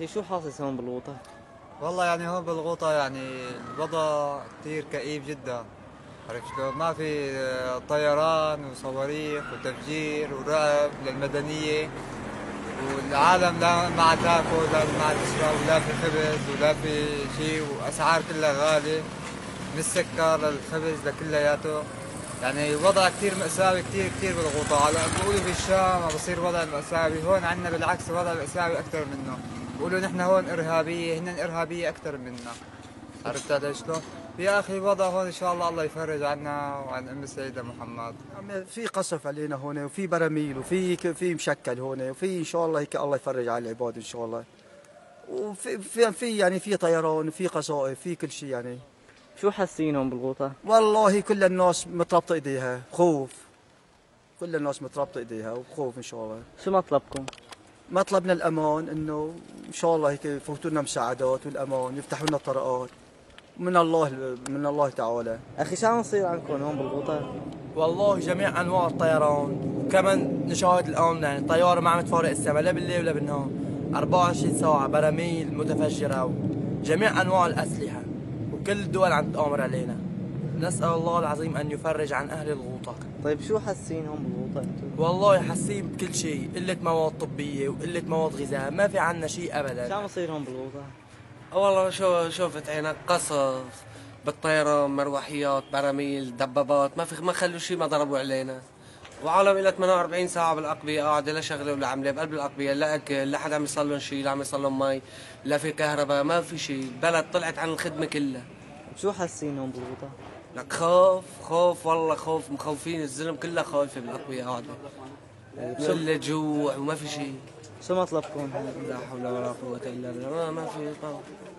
أخي شو حاصل هون بالغوطة؟ والله يعني هون بالغوطة يعني الوضع كثير كئيب جدا. عرفت شلون؟ ما في طيران وصواريخ وتفجير ورعب للمدنية، والعالم لا ما عاد تاكل ولا ما عاد تشرب ولا في خبز ولا في شيء، وأسعار كلها غالية من السكر للخبز لكلياته. يعني وضع كثير مأساوي كثير بالغوطة. على بيقولوا بالشام بصير وضع مأساوي، هون عندنا بالعكس وضع مأساوي أكثر منه. بيقولوا نحن هون إرهابية، هن إرهابية أكثر منا. عرفت علي شلون؟ يا أخي الوضع هون إن شاء الله يفرج عنا وعن أم السيدة محمد. في قصف علينا هون، وفي براميل، وفي مشكل هون، وفي ان شاء الله هيك الله يفرج على العباد ان شاء الله. وفي يعني في طيران، وفي قصائف، في كل شيء يعني. شو حاسين هون بالغوطة؟ والله كل الناس متربطة ايديها خوف، كل الناس متربطة ايديها وخوف ان شاء الله. شو مطلبكم؟ مطلبنا الامان، انه ان شاء الله هيك يفوتوا لنا مساعدات والامان، يفتحوا لنا الطرقات من الله تعالى. أخي شو عم يصير عندكم هون بالغوطة؟ والله جميع انواع الطيران، وكمان نشاهد الان يعني طياره ما عم تفارق السماء لا بالليل ولا بالنهار، 24 ساعه، براميل متفجره، جميع انواع الاسلحه، وكل الدول عم تآمر علينا. نسأل الله العظيم ان يفرج عن اهل الغوطه. طيب شو حاسين هون بالغوطة انتم؟ والله حاسين بكل شيء، قله مواد طبيه وقله مواد غذاء، ما في عنا شيء ابدا. شو عم يصير هون بالغوطة؟ والله شوفت عينك قصف بالطيران، مروحيات، براميل، دبابات، ما خلوا شيء ما ضربوا علينا. وعالم إلها 48 ساعة بالأقبية قاعدة لا شغلة ولا عملة بقلب الأقبية، لا أكل، لا حدا عم يصلون شيء، لا عم يصلون مي، لا في كهرباء، ما في شيء، البلد طلعت عن الخدمة كلها. شو حاسين هون بالغوطة؟ لك خوف والله خوف، مخوفين الزلم كلها خايفة بالأقبية قاعدة. كله جوع وما في شيء. شو مطلبكم؟ لا حول ولا قوة إلا بالله، ما في